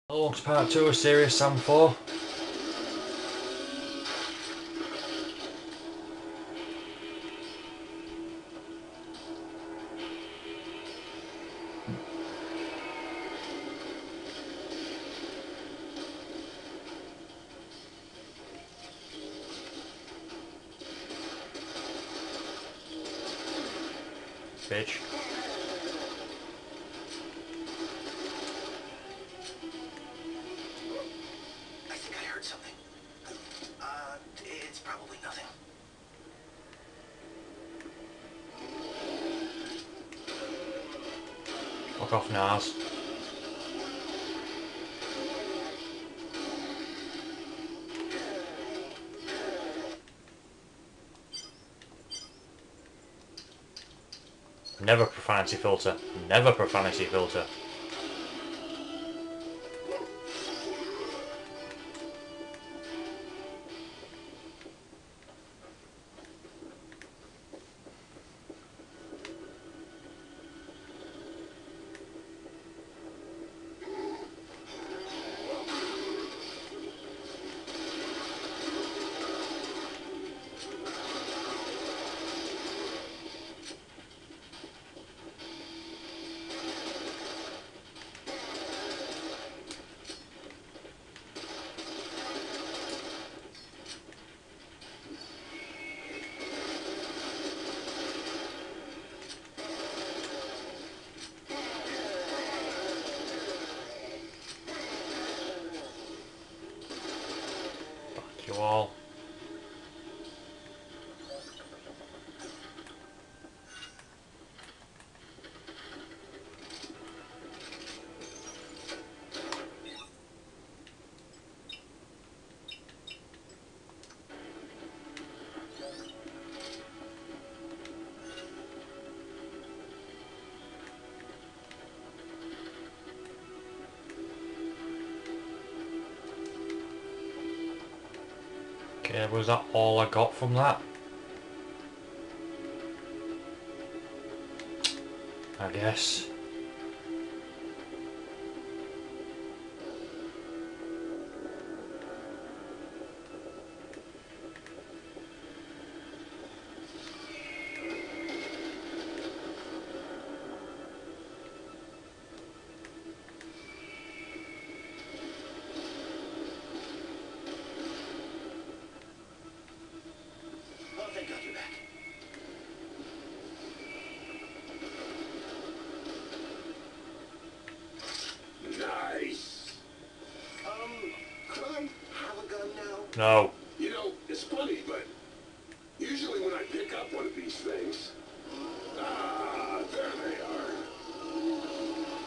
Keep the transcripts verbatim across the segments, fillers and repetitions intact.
Hello, to part two of Serious Sam four. Bitch. I think I heard something. Uh, it's probably nothing. Fuck off, Nars. Never profanity filter. Never profanity filter. Fuck you all. Okay, was that all I got from that? I guess. Oh, thank God you're back. Nice. Um, could I have a gun now? No. You know, it's funny, but usually when I pick up one of these things, ah, there they are.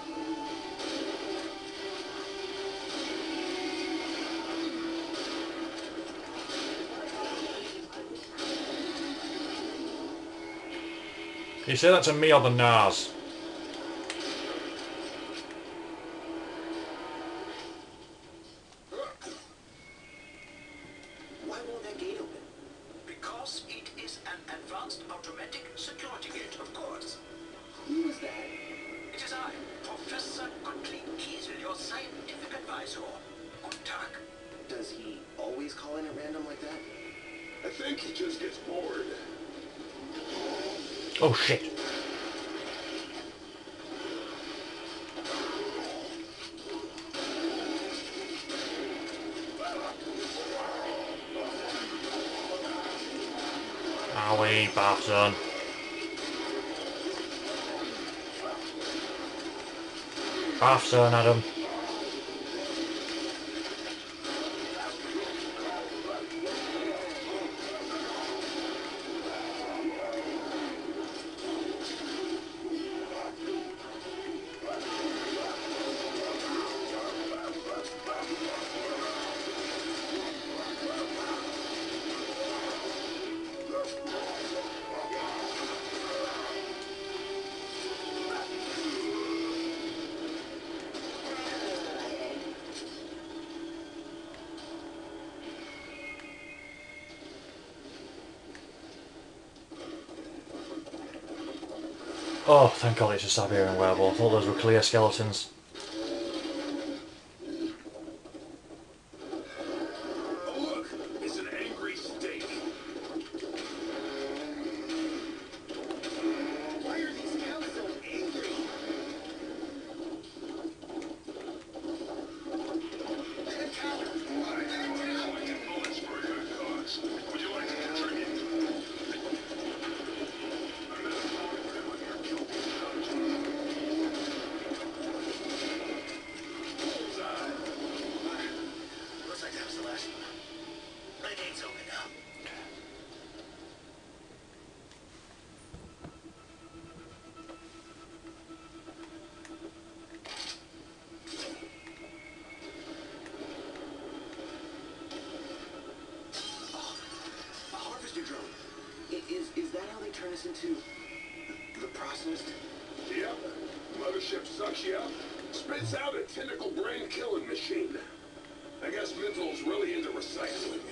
Can you say that to me or the Nars? Why won't that gate open? Because it is an advanced automatic security gate, of course. Who was that? It is I, Professor Gottlieb Kiesel, your scientific advisor. Good talk. Does he always call in at random like that? I think he just gets bored. Oh shit. Owie, bath zone. Bath zone, Adam. Oh, thank God it's a Siberian werewolf. I thought those were clear skeletons. really turn us into the, the processed? Yep. Mothership sucks you up, spits out a tentacle brain killing machine. I guess Mental's really into recycling.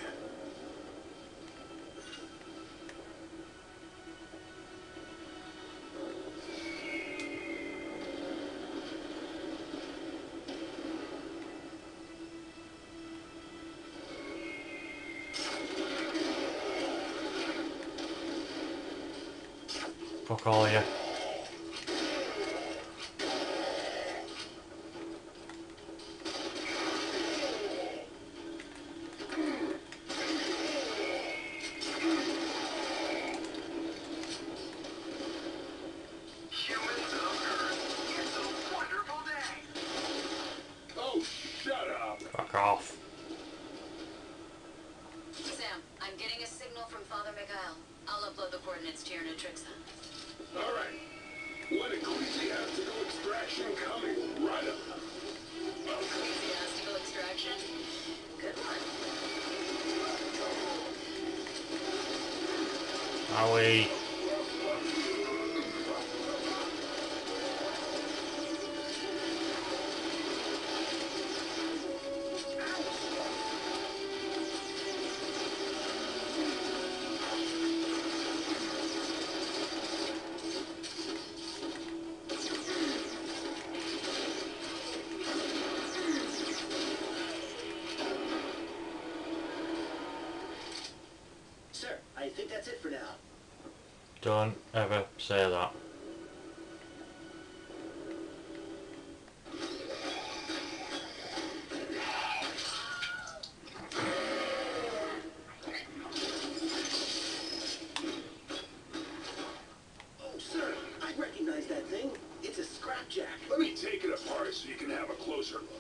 Fuck all of you. Humans of Earth, it's a wonderful day. Oh, shut up. Fuck off. Sam, I'm getting a signal from Father Mikhail. I'll upload the coordinates to your Nutrixa. All right. When ecclesiastical extraction coming right up. Ecclesiastical extraction? Good one. Owie. Sir, I think that's it for now. Don't ever say that. Oh, sir, I recognize that thing. It's a scrapjack. Let me take it apart so you can have a closer look.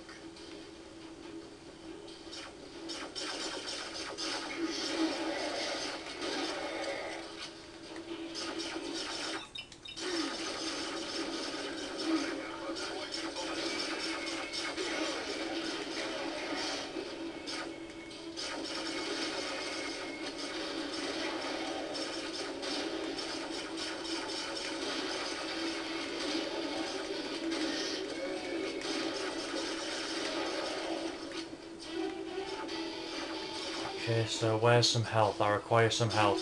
Okay, so where's some health? I require some health.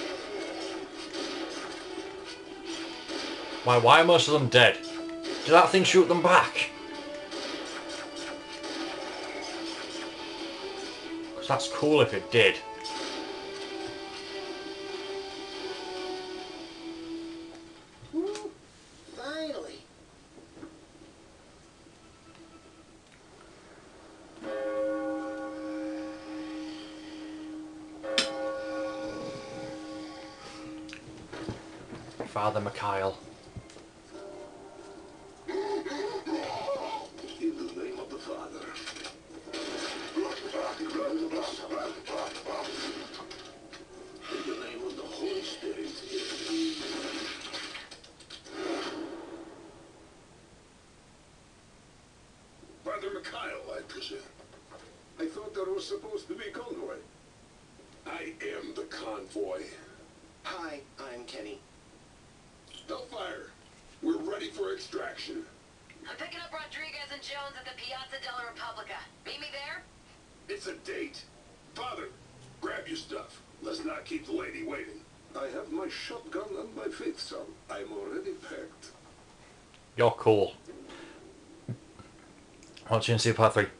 Why, why are most of them dead? Did that thing shoot them back? Because that's cool if it did. Woo, finally. Father Mikhail. In the name of the Father. In the Son. In the name of the Holy Spirit. Father Mikhail, I presume. I thought there was supposed to be convoy. I am the convoy. Hi, I'm Kenny. Hellfire, we're ready for extraction. I'm picking up Rodriguez and Jones at the Piazza della Repubblica. Meet me there? It's a date. Father, grab your stuff. Let's not keep the lady waiting. I have my shotgun and my faith son. I'm already packed. You're cool. Watching see part three.